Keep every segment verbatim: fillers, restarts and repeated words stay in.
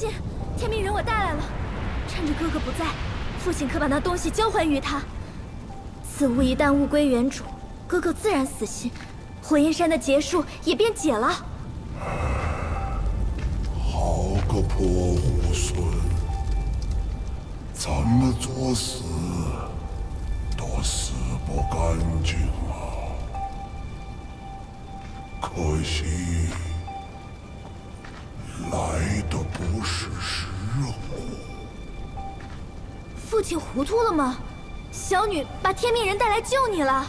亲，天命人我带来了。趁着哥哥不在，父亲可把那东西交还于他。此物一旦物归原主，哥哥自然死心，火焰山的结束也便解了。 好个破猢狲！怎么作死都死不干净啊！可惜来的不是时候。 父亲糊涂了吗？小女把天命人带来救你了。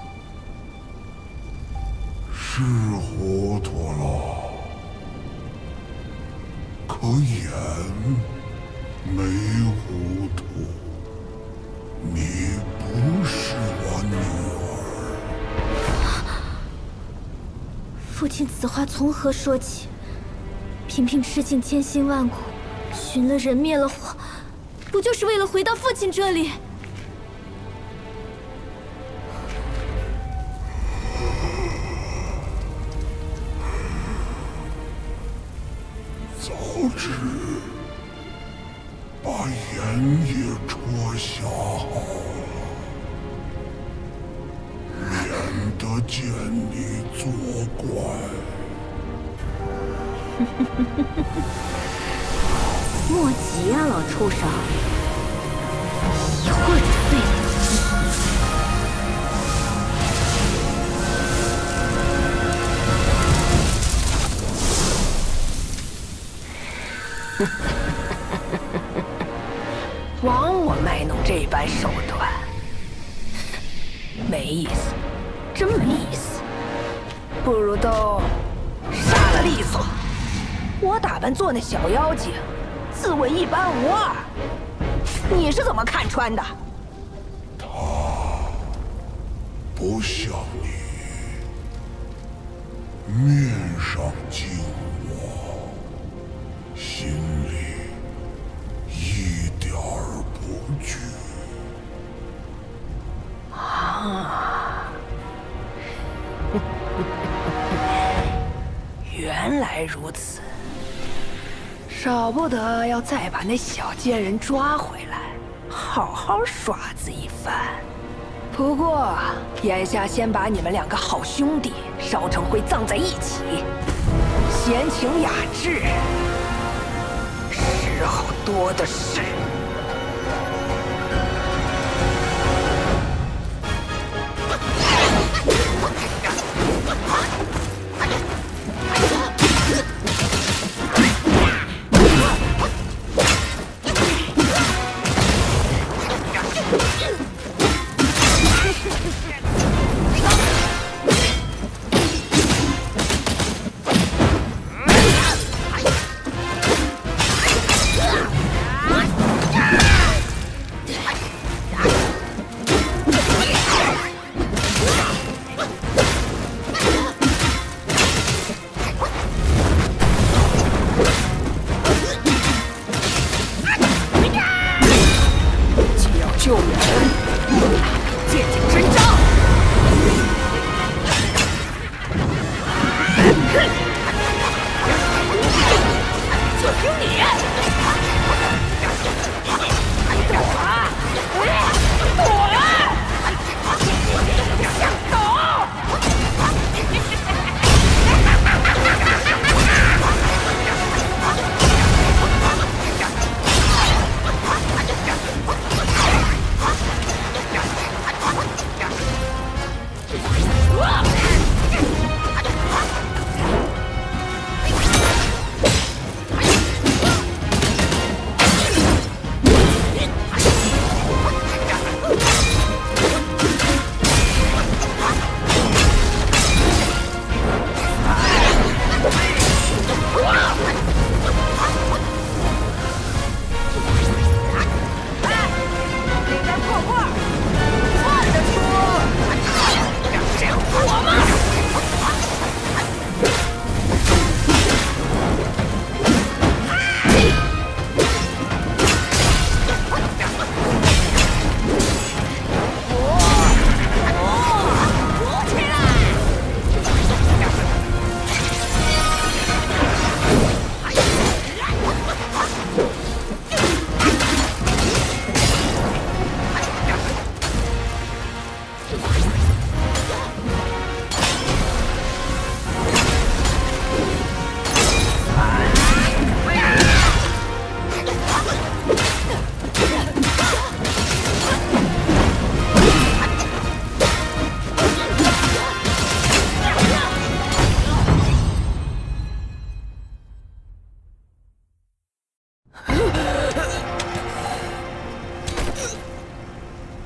是糊涂了，可眼没糊涂。你不是我女儿。 父亲此话从何说起？频频吃尽千辛万苦，寻了人，灭了火，不就是为了回到父亲这里？ 早知把眼也戳瞎好了，免得见你作怪。 莫急啊，老畜生，一会儿就碎了。 枉我卖弄这般手段，没意思，真没意思。不如都杀了利索。我打扮做那小妖精，自问一般无二，你是怎么看穿的？ 他不像你，面上敬我，心里一点儿不惧。 啊，原来如此。少不得要再把那小贱人抓回来，好好耍子一番。不过，眼下先把你们两个好兄弟烧成灰葬在一起，闲情雅致，时候多的是。救援。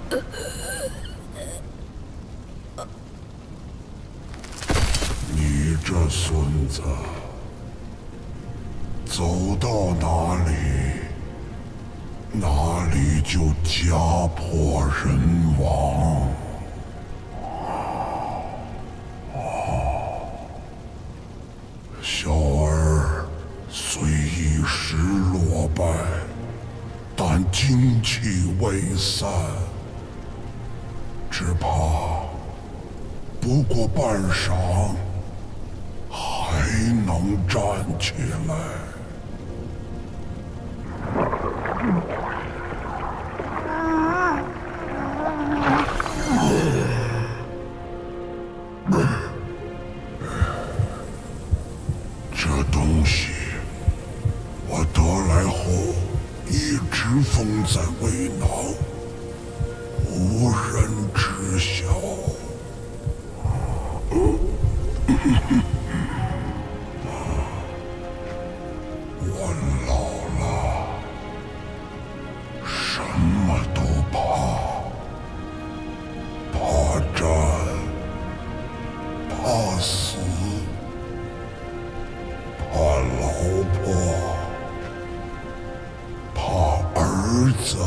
你这孙子，走到哪里，哪里就家破人亡。小儿虽一时落败，但精气未散，只怕不过半晌，还能站起来。这东西我得来后一直封在胃囊，无人知晓。我老了，什么都怕，怕战，怕死，怕老婆，怕儿子，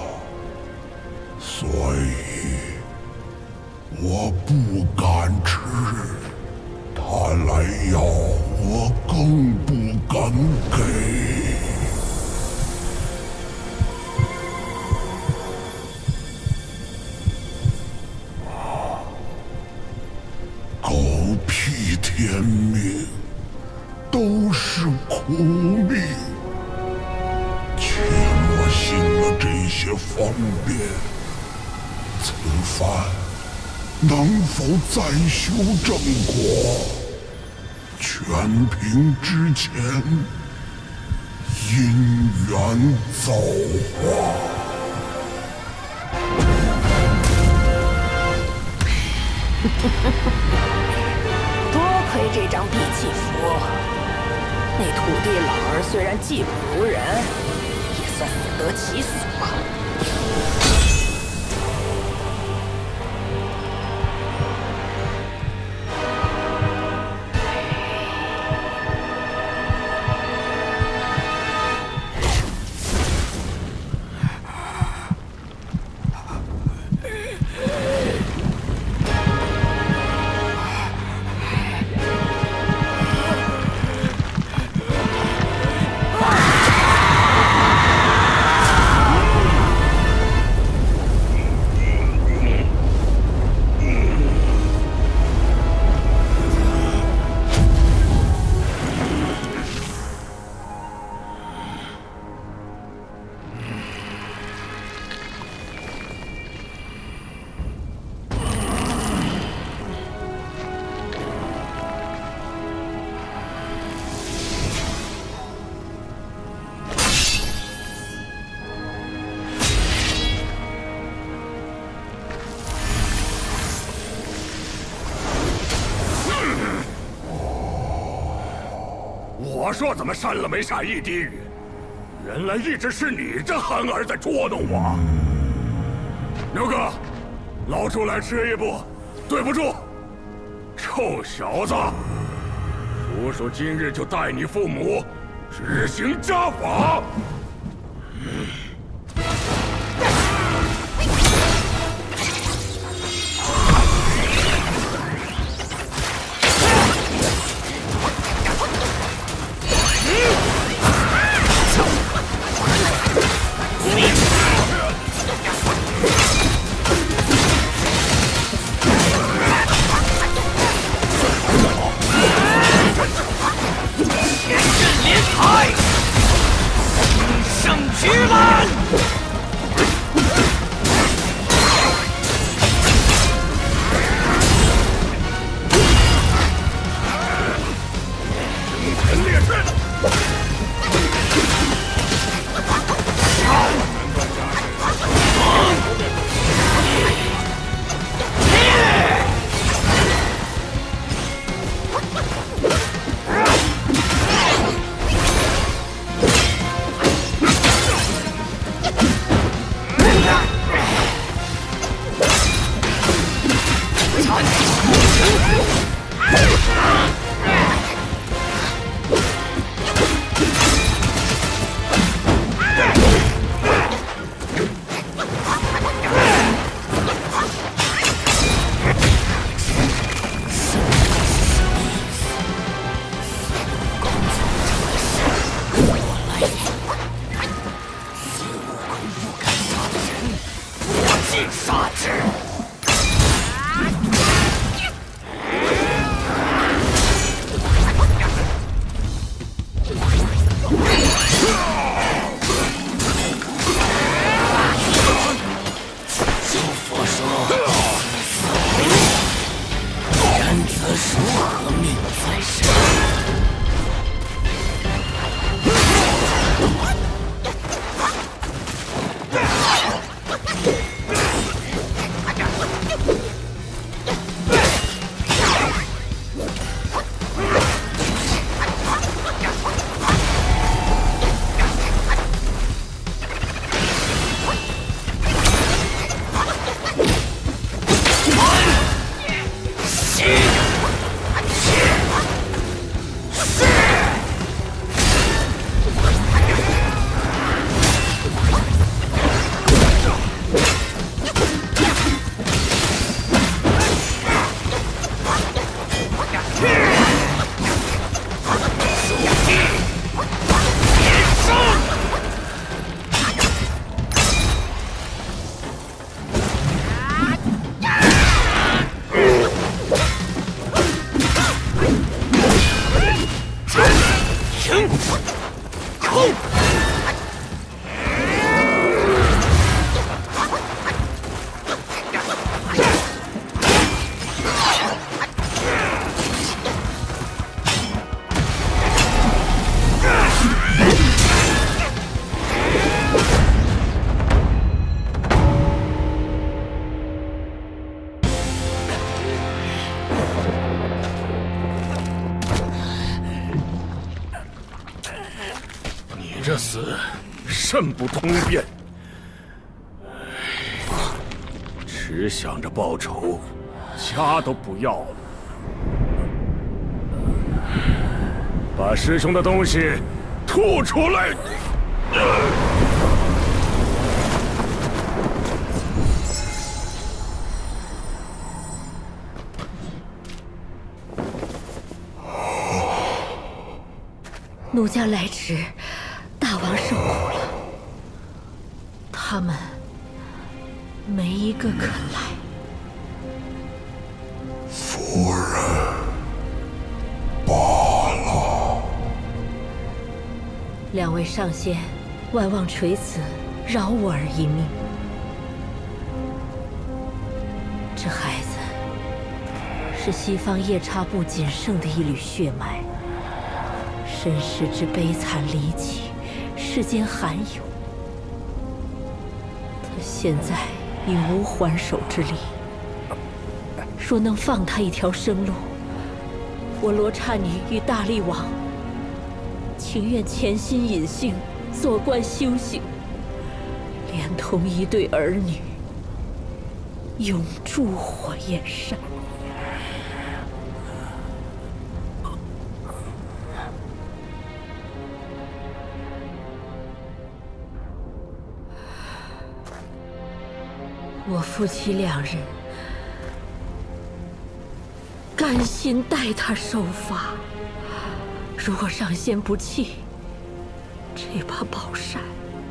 所以我不敢吃。他来要，我更不敢给。狗屁天命，都是苦命。且莫信了这些方便，此番能否再修正果？全凭之前因缘造化。 多亏这张闭气符，那土地老儿虽然技不如人，也算死得其所。 我说怎么删了没下一滴雨，原来一直是你这憨儿在捉弄我。牛哥，老猪来迟一步，对不住。臭小子，叔叔今日就带你父母执行家法。 前阵连台。 必杀之！ 救佛说，人子如何命在身？ 这死甚不通便，只想着报仇，家都不要了。把师兄的东西吐出来！ 奴家来迟。 大王受苦了，他们没一个肯来。 夫人，罢了。 两位上仙，万望垂死，饶我儿一命。这孩子是西方夜叉部仅剩的一缕血脉，身世之悲惨离奇。 世间罕有，他现在已无还手之力。若能放他一条生路，我罗刹女与大力王情愿潜心隐性，做官修行，连同一对儿女，永驻火焰山。 我夫妻两人甘心代他受罚。如果上仙不弃，这把宝扇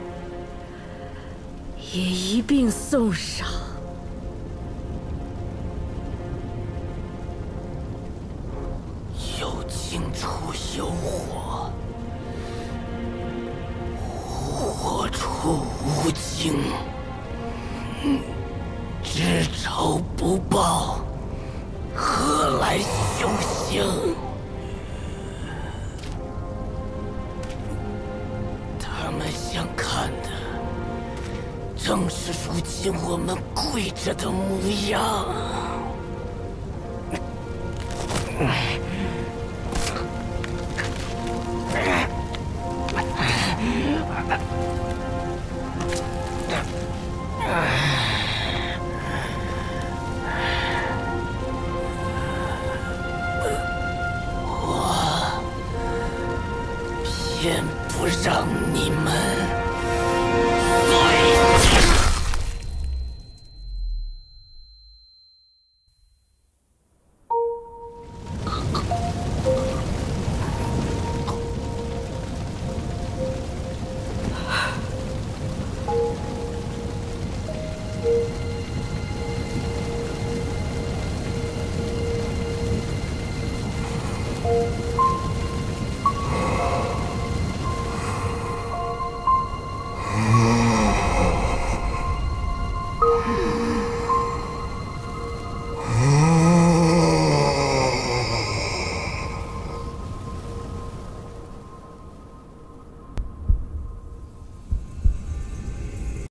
也一并送上。 有情处有火，火处无情。知仇不报，何来修行？他们想看的，正是如今我们跪着的模样。偏不让你们醉。